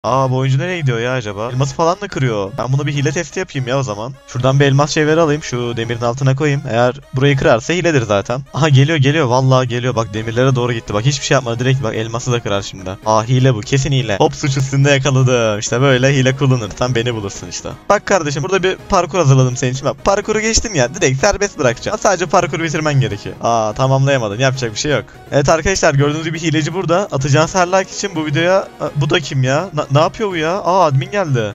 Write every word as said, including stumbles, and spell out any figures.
Aa, bu oyuncu nereye gidiyor ya acaba? Elması falan da kırıyor. Ben bunu bir hile testi yapayım ya o zaman. Şuradan bir elmas şeyleri alayım. Şu demirin altına koyayım. Eğer burayı kırarsa hiledir zaten. Aha, geliyor geliyor. Vallahi geliyor. Bak, demirlere doğru gitti. Bak, hiçbir şey yapmadı. Direkt bak, elması da kırar şimdi. Aa, hile bu. Kesin hile. Hop, suç üstünde yakaladım. İşte böyle hile kullanırsan beni bulursun işte. Bak kardeşim, burada bir parkur hazırladım senin için. Bak, parkuru geçtin ya. Direkt serbest bırakacağım. Sadece parkuru bitirmen gerekiyor. Aa, tamamlayamadın. Yapacak bir şey yok. Evet arkadaşlar, gördüğünüz gibi hileci burada. Atacağınız her like için bu videoya... Aa, bu da kim ya? Na- ne yapıyor bu ya? Aa, admin geldi.